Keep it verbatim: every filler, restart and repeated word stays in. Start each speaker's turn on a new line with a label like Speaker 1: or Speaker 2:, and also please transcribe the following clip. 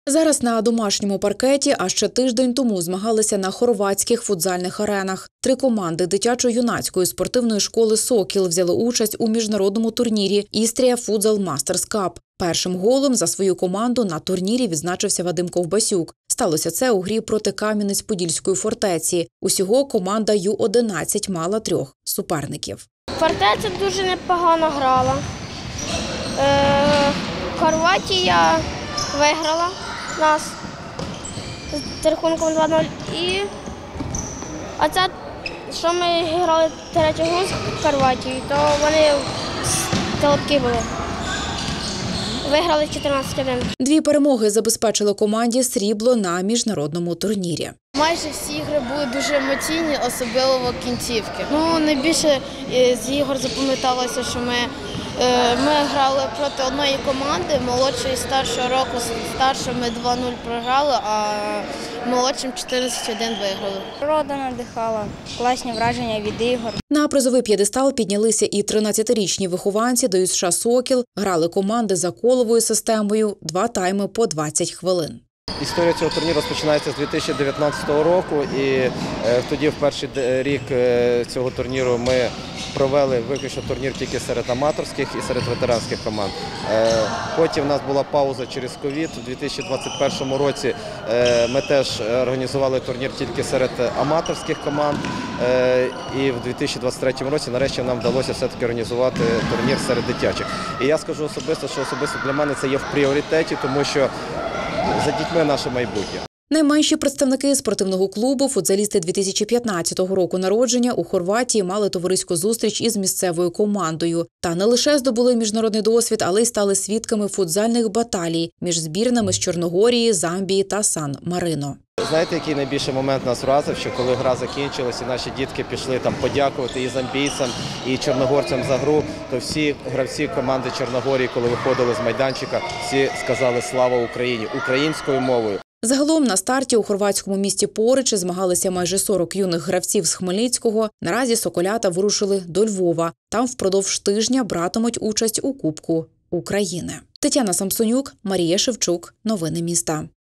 Speaker 1: Зараз на домашньому паркеті, а ще тиждень тому змагалися на хорватських футзальних аренах. Три команди дитячо-юнацької спортивної школи «Сокіл» взяли участь у міжнародному турнірі «Істрія Футзал Мастерс Кап». Першим голом за свою команду на турнірі відзначився Вадим Ковбасюк. Сталося це у грі проти Кам'янець-Подільської фортеці. Усього команда ю одинадцять мала трьох суперників.
Speaker 2: Фортеця дуже непогано грала. Е, Хорватія виграла нас з рахунком два нуль. І... А це, що ми грали третю гру з Хорватією, то вони толпки були. Виграли чотирнадцять один.
Speaker 1: Дві перемоги забезпечили команді срібло на міжнародному турнірі.
Speaker 3: Майже всі ігри були дуже емоційні, особливо кінцівки. Ну, найбільше з ігор запам'яталося, що ми, ми грали проти одної команди, молодшої і старшого року. Старшими два нуль програли, а молодшим чотирнадцять один виграли.
Speaker 4: Природа надихала, класні враження від ігор.
Speaker 1: На призовий п'єдестал піднялися і тринадцятирічні вихованці Д Ю С Ш «Сокіл». Грали команди за коловою системою, два тайми по двадцять хвилин.
Speaker 5: Історія цього турніру розпочинається з дві тисячі дев'ятнадцятого року, і е, тоді в перший рік е, цього турніру ми провели виключно турнір тільки серед аматорських і серед ветеранських команд. Е, потім в нас була пауза через ковід. У дві тисячі двадцять першому році е, ми теж організували турнір тільки серед аматорських команд. Е, і в дві тисячі двадцять третьому році нарешті нам вдалося все-таки організувати турнір серед дитячих. І я скажу особисто, що особисто для мене це є в пріоритеті, тому що за дітьми наше майбутнє.
Speaker 1: Найменші представники спортивного клубу, футзалісти дві тисячі п'ятнадцятого року народження, у Хорватії мали товариську зустріч із місцевою командою. Та не лише здобули міжнародний досвід, але й стали свідками футзальних баталій між збірними з Чорногорії, Замбії та Сан-Марино.
Speaker 5: Знаєте, який найбільший момент нас вразив, що коли гра закінчилась і наші дітки пішли там подякувати і замбійцям, і чорногорцям за гру, то всі гравці команди Чорногорії, коли виходили з майданчика, всі сказали «Слава Україні» українською мовою.
Speaker 1: Загалом на старті у хорватському місті Порич змагалися майже сорок юних гравців з Хмельницького. Наразі соколята вирушили до Львова. Там впродовж тижня братимуть участь у Кубку України. Тетяна Самсонюк, Марія Шевчук. Новини міста.